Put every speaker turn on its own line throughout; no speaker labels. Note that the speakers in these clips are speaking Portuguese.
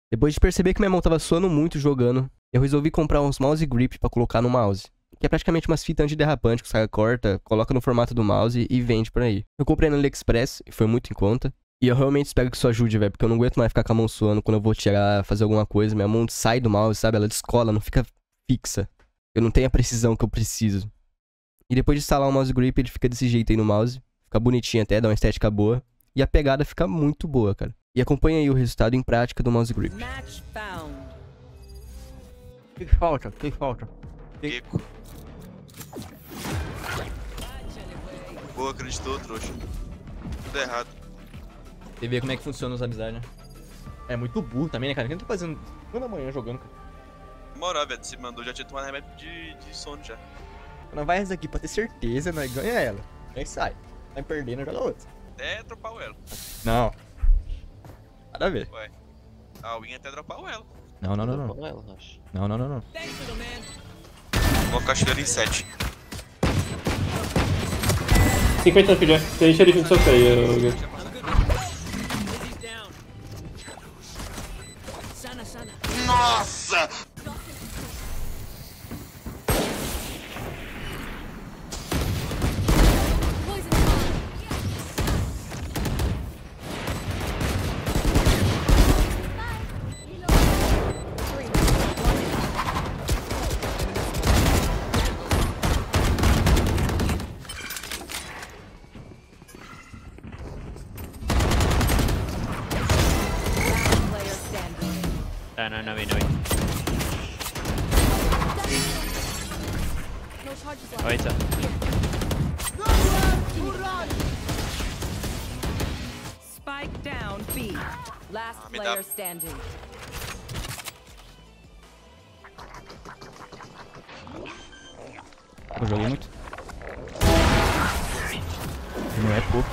Depois de perceber que minha mão tava suando muito jogando, eu resolvi comprar uns mouse grip pra colocar no mouse. Que é praticamente umas fitas antiderrapante que o cara corta, coloca no formato do mouse e vende por aí. Eu comprei no AliExpress e foi muito em conta. E eu realmente espero que isso ajude, velho, porque eu não aguento mais ficar com a mão suando quando eu vou tirar, fazer alguma coisa. Minha mão sai do mouse, sabe? Ela descola, não fica fixa. Eu não tenho a precisão que eu preciso. E depois de instalar o mouse grip, ele fica desse jeito aí no mouse. Fica bonitinho até, dá uma estética boa. E a pegada fica muito boa, cara. E acompanha aí o resultado em prática do mouse grip.
O que falta? O que falta?
Kiko. Boa, acreditou, trouxa. Tudo errado.
Você vê como é que funciona os amizades, né? É muito burro também, né, cara? O que eu tô fazendo 1 da manhã jogando, cara?
Na moral, velho, você mandou, já tinha tomado remédio de sono já.
Não vai essa aqui pra ter certeza, nós ganha ela. Aí sai. Vai perdendo, joga outra.
Até dropar o elo.
Não. Nada a ver.
Ué. A win até dropar o elo.
Não. Não.
Vou cachoeira em 7.
50 filha. Tem xerife no seu freio.
Nossa!
No way. Wait up.
Spike down B. Last
me
player
dá.
standing.
Eu joguei muito. Não é pouco.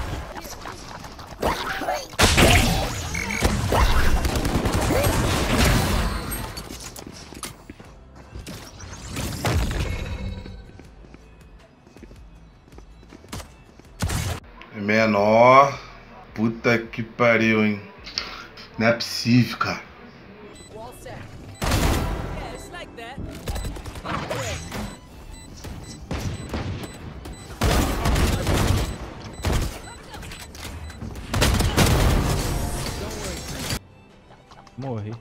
Menor. Puta que pariu, hein? Não é possível, cara.
Morri.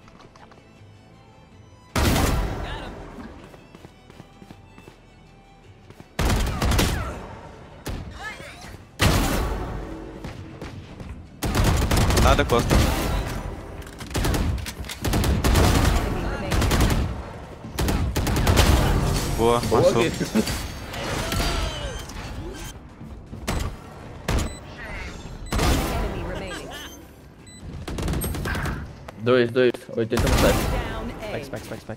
Nada, Costa. Boa, passou.
Enemy remaining.
2, 80 no site.
Down A.
Spike.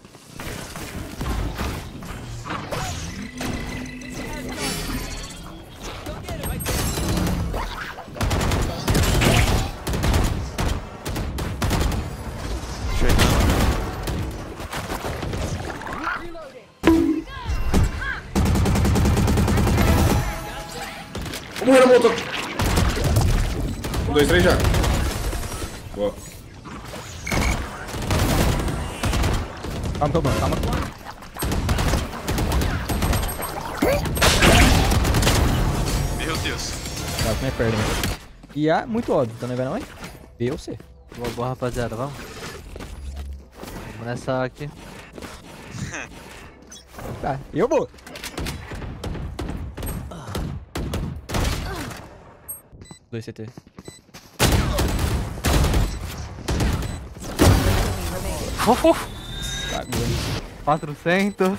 Vamos morrer no motor. 1, 2, 3 já. Boa.
Calma.
Meu Deus.
Tá, como é perda, né? E A, muito óbvio, então não vai não, hein? B ou C.
Boa, rapaziada, vamos. Vamos nessa aqui.
Tá, eu vou. Dois CT.
Enemy remaining.
Cagou.
400.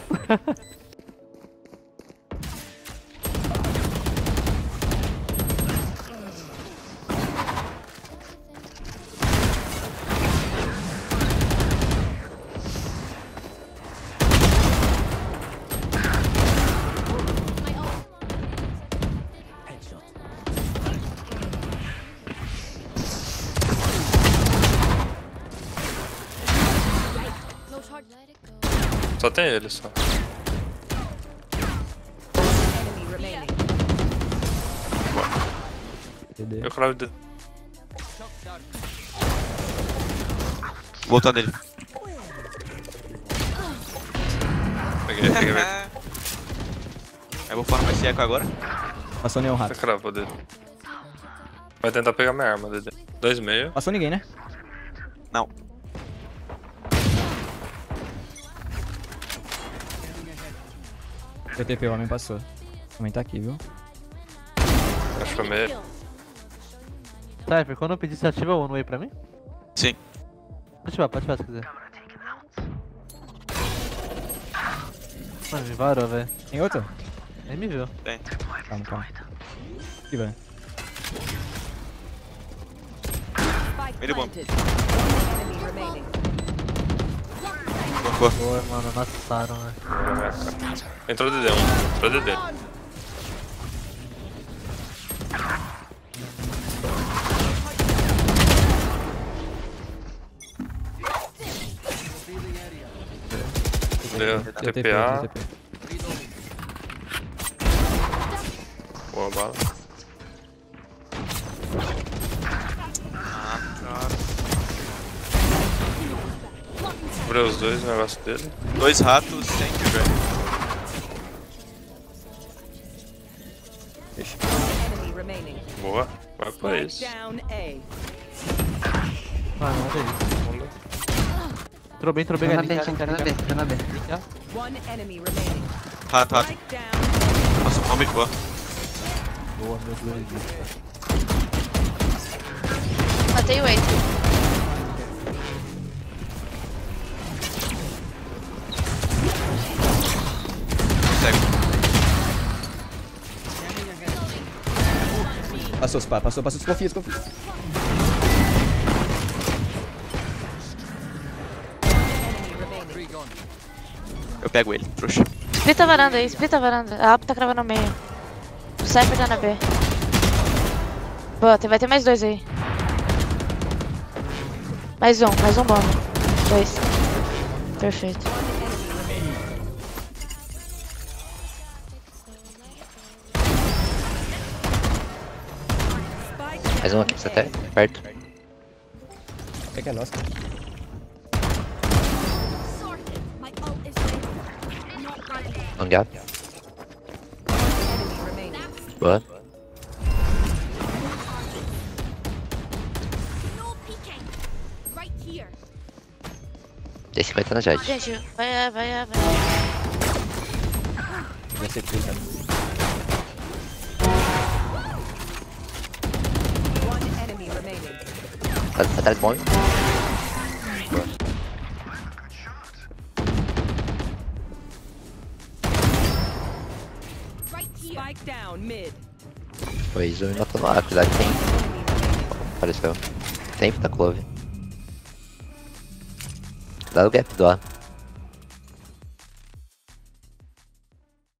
Só tem ele, só.
Enemy remaining.
CD.
Eu claro de... Voltando ele.
Peguei.
Eu vou formar esse eco agora.
Passou nenhum
Tá
rato.
cravou dele. Vai tentar pegar minha arma, Dedê. 2,5.
Passou ninguém, né?
Não.
TTP, o homem passou. O homem tá aqui, viu?
Acho que foi meio.
Cypher, quando eu pedir, você ativa o One Way pra mim?
Sim.
Pode ativar se quiser. Mano, me varou, velho.
Tem outro?
Nem me viu.
Calma. Aqui, velho.
Spike
Ele bom.
planted. One enemy remaining.
Boa, mano, amassaram, velho.
Entrou DD1. Entrou DD. Deu TPA.
TTP.
Boa bala. Cobrei os dois o negócio dele.
2 ratos, sem que velho.
Enemy remaining.
Boa. Vai por
Spike
isso.
down A.
Mano, olha isso.
Vamos.
Entrou bem, galinha.
One enemy remaining.
Rato.
Spike down.
Nossa, bomba e boa.
Boa, meu Deus.
Matei o Wait.
Segue.
Passou, Spa. Passou. Desconfia.
Enemy remaining.
Eu pego ele, trouxa.
Splita a varanda aí, splita a varanda. A APO tá cravando no meio. O Cypher tá na B. Boa, vai ter mais 2 aí. Mais um bomba. 2. Perfeito.
Spike
Mais um aqui, você até perto.
É que é nosso.
Long gap.
enemy remaining.
Boa. Tem 50 na Jet.
Gente, vai.
Já sei que cara.
One enemy remaining.
Tá atrás do bomb.
Spike down mid.
Foi isso, me matou no ar. Cuidado que tem. Apareceu. Tempo da Clove. Cuidado o gap do ar.